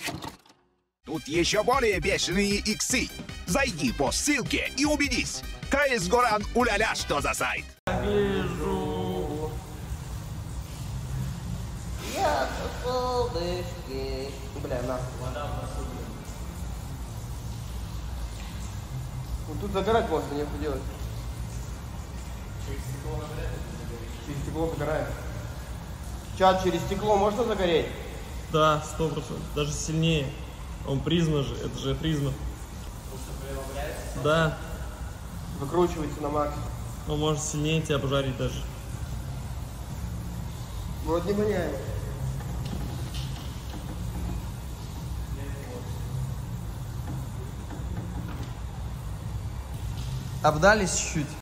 Тут еще более бешеные иксы. Зайди по ссылке и убедись. КС Горан уля-ля, что за сайт. Вижу. Я на солнышке. Бля, нахуй. Вот тут загорать можно, нехуй делать. Через стекло загорает. Чат, через стекло можно загореть? Да, 100%. Даже сильнее. Он призма же, это же призма. Да. Выкручивается на макс. Он может сильнее тебя пожарить даже. Вот не воняет. Обдались чуть-чуть.